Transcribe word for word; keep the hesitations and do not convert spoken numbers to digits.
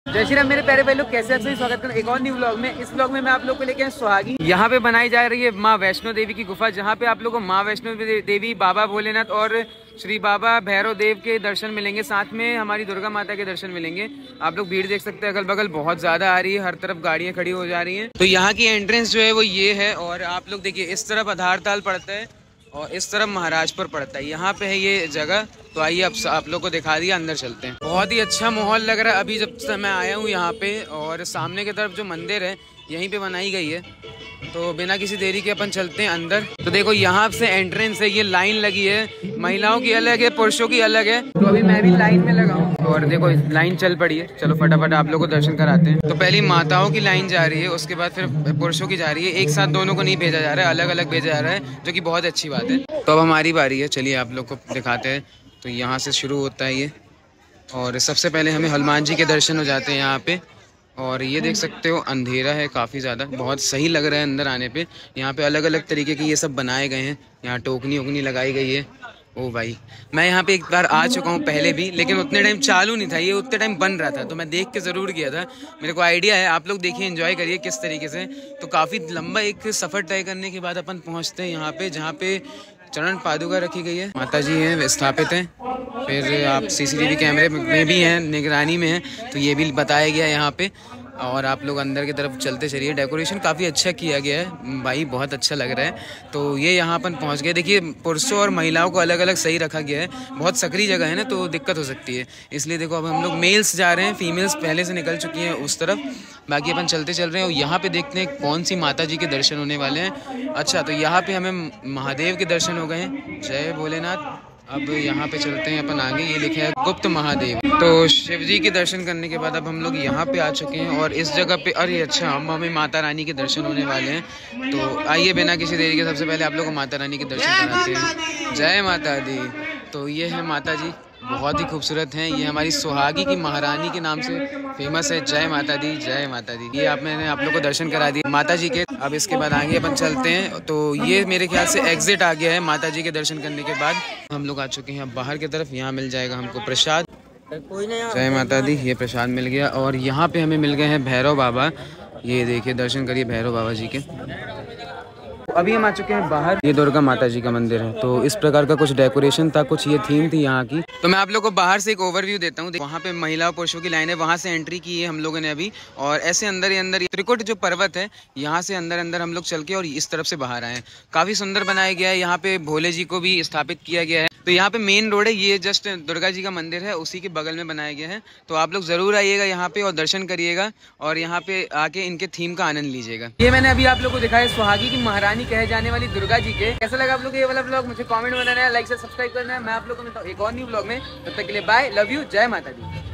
जय श्री राम मेरे प्यारे भाई लोग, कैसे आप सभी स्वागत करें एक और न्यू व्लॉग में। इस व्लॉग में मैं आप लोग को लेके सुहागी यहाँ पे बनाई जा रही है माँ वैष्णो देवी की गुफा, जहाँ पे आप लोगों को माँ वैष्णो देवी, बाबा भोलेनाथ और श्री बाबा भैरव देव के दर्शन मिलेंगे। साथ में हमारी दुर्गा माता के दर्शन मिलेंगे। आप लोग भीड़ देख सकते हैं, अगल बगल बहुत ज्यादा आ रही है, हर तरफ गाड़ियाँ खड़ी हो जा रही है। तो यहाँ की एंट्रेंस जो है वो ये है, और आप लोग देखिए इस तरफ आधार ताल पड़ता है और इस तरफ महाराजपुर पड़ता है। यहाँ पे है ये जगह। तो आइए अब आप लोग को दिखा दिया, अंदर चलते हैं। बहुत ही अच्छा माहौल लग रहा है अभी जब से मैं आया हूँ यहाँ पे। और सामने की तरफ जो मंदिर है यहीं पे बनाई गई है। तो बिना किसी देरी के अपन चलते हैं अंदर। तो देखो यहाँ से एंट्रेंस है, ये लाइन लगी है, महिलाओं की अलग है, पुरुषों की अलग है। तो अभी मैं भी लाइन में लगा हूँ और देखो लाइन चल पड़ी है। चलो फटाफट आप लोग को दर्शन कराते हैं। तो पहले माताओं की लाइन जा रही है, उसके बाद फिर पुरुषों की जा रही है। एक साथ दोनों को नहीं भेजा जा रहा है, अलग अलग भेजा जा रहा है, जो कि बहुत अच्छी बात है। तो अब हमारी बारी है, चलिए आप लोग को दिखाते हैं। तो यहाँ से शुरू होता है ये, और सबसे पहले हमें हनुमान जी के दर्शन हो जाते हैं यहाँ पे। और ये देख सकते हो अंधेरा है काफ़ी ज़्यादा, बहुत सही लग रहा है अंदर आने पे। यहाँ पे अलग अलग तरीके के ये सब बनाए गए हैं। यहाँ टोकनी वोकनी लगाई गई है। ओ भाई, मैं यहाँ पे एक बार आ चुका हूँ पहले भी, लेकिन उतने टाइम चालू नहीं था, ये उतने टाइम बन रहा था। तो मैं देख के ज़रूर गया था, मेरे को आइडिया है। आप लोग देखिए, एंजॉय करिए किस तरीके से। तो काफ़ी लंबा एक सफ़र तय करने के बाद अपन पहुँचते हैं यहाँ पे, जहाँ पे चरण पादुका रखी गई है। माता जी हैं स्थापित हैं। फिर आप सीसीटीवी कैमरे में भी हैं, निगरानी में हैं, तो ये भी बताया गया है यहाँ पे। और आप लोग अंदर की तरफ चलते चलिए। डेकोरेशन काफ़ी अच्छा किया गया है भाई, बहुत अच्छा लग रहा है। तो ये यहाँ अपन पहुँच गए। देखिए पुरुषों और महिलाओं को अलग अलग सही रखा गया है। बहुत सकरी जगह है ना, तो दिक्कत हो सकती है, इसलिए देखो अब हम लोग मेल्स जा रहे हैं, फीमेल्स पहले से निकल चुकी हैं उस तरफ। बाकी अपन चलते चल रहे हैं और यहाँ पे देखते हैं कौन सी माता जी के दर्शन होने वाले हैं। अच्छा, तो यहाँ पे हमें महादेव के दर्शन हो गए हैं, जय भोलेनाथ। अब यहाँ पे चलते हैं अपन आगे, ये लिखे है गुप्त महादेव। तो शिव जी के दर्शन करने के बाद अब हम लोग यहाँ पे आ चुके हैं, और इस जगह पे अरे अच्छा हम हमें माता रानी के दर्शन होने वाले हैं। तो आइए बिना किसी देरी के सबसे पहले आप लोग को माता रानी के दर्शन कराते हैं। जय माता दी। तो ये है माता जी, बहुत ही खूबसूरत हैं। ये हमारी सुहागी की महारानी के नाम से फेमस है। जय माता दी, जय माता दी। ये आप मैंने आप लोग को दर्शन करा दिए माता जी के। अब इसके बाद आगे अपन चलते हैं। तो ये मेरे ख्याल से एग्जिट आ गया है माता जी के दर्शन करने के बाद। हम लोग आ चुके हैं अब बाहर की तरफ। यहाँ मिल जाएगा हमको प्रसाद। जय माता दी, ये प्रसाद मिल गया। और यहाँ पे हमें मिल गए हैं भैरव बाबा। ये देखिए, दर्शन करिए भैरव बाबा जी के। अभी हम आ चुके हैं बाहर। ये दुर्गा माता जी का मंदिर है। तो इस प्रकार का कुछ डेकोरेशन था, कुछ ये थीम थी यहाँ की। तो मैं आप लोग को बाहर से एक ओवरव्यू देता हूँ। वहाँ पे महिला और पुरुषों की लाइन है, वहाँ से एंट्री की है हम लोगों ने अभी। और ऐसे अंदर ही अंदर त्रिकुट जो पर्वत है, यहाँ से अंदर अंदर हम लोग चल के और इस तरफ से बाहर आए हैं। काफी सुंदर बनाया गया है। यहाँ पे भोले जी को भी स्थापित किया गया है। तो यहाँ पे मेन रोड है, ये जस्ट दुर्गा जी का मंदिर है, उसी के बगल में बनाया गया है। तो आप लोग जरूर आइएगा यहाँ पे और दर्शन करिएगा, और यहाँ पे आके इनके थीम का आनंद लीजिएगा। ये मैंने अभी आप लोग को दिखाया सुहागी की महारानी कहे जाने वाली दुर्गा जी के। कैसा लगा आप लोग ये वाला ब्लॉग? मुझे कमेंट में बताना है, लाइक से सब्सक्राइब करना है। मैं आप लोगों को मिलता हूँ एक और न्यू ब्लॉग में। तब तक के लिए बाय, लव यू, जय माता दी।